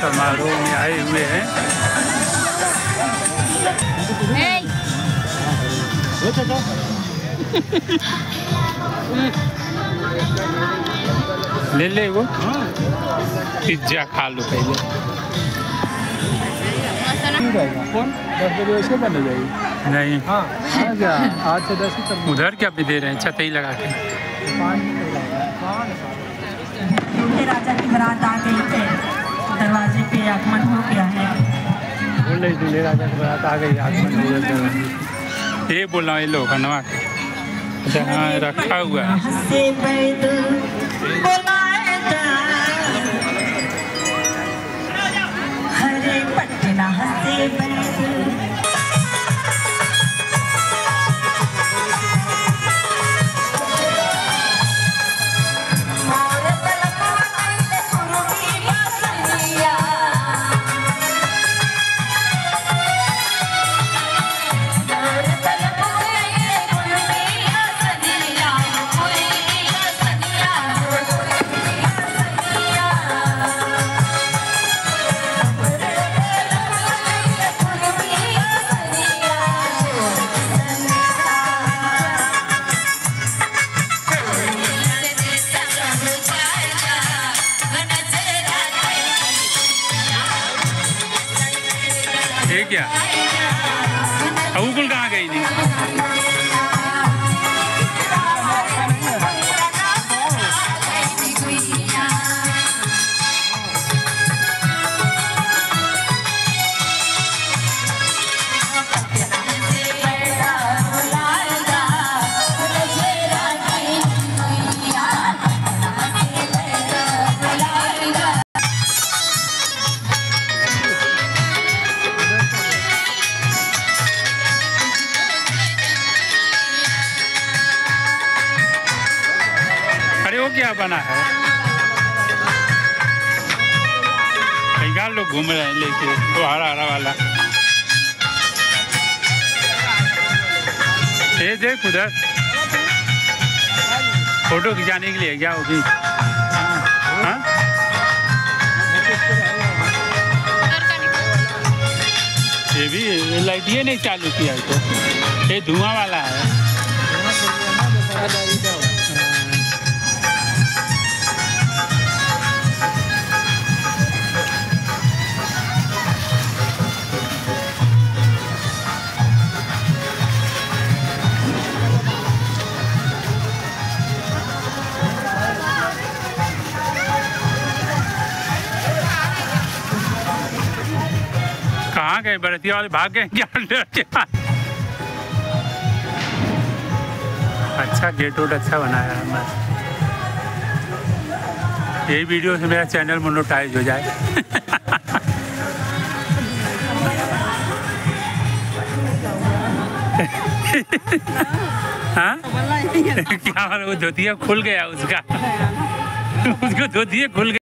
समारोह में आए हुए हैं। ले ले वो पिज्जा खा लो पहले। कौन 10 बजे वैसे बन जाएगी? नहीं हाँ क्या 8 से 10 ही तक। उधर क्या भी दे रहे हैं छतई लगा के। राजा की बारात आ गई है, दरवाजे पे आगमन हो गया है। बोल रही दूल्हे राजा की बारात आ गई, आगमन हो गया। ये बोल रहा हूँ ये लोग बनवा के हाँ रखा हुआ है। हरे पटना हसे ये क्या अबूकुल कहाँ गई थी? वो क्या बना है? कई लोग घूम रहे हैं लेके वो हरा हरा वाला। ये देख उधर फोटो खिंचाने के लिए क्या होगी? हाँ ये भी लाइट ये नहीं चालू किया तो ये धुआं वाला है। कहाँ गए बरतिया वाले? भाग गए क्या? अच्छा गेट वोट अच्छा बनाया है बस। यही वीडियो से मेरा चैनल मोनेटाइज हो जाए। हाँ क्या वो धोतिया खुल गया उसका। उसको धोतिया खुल गया।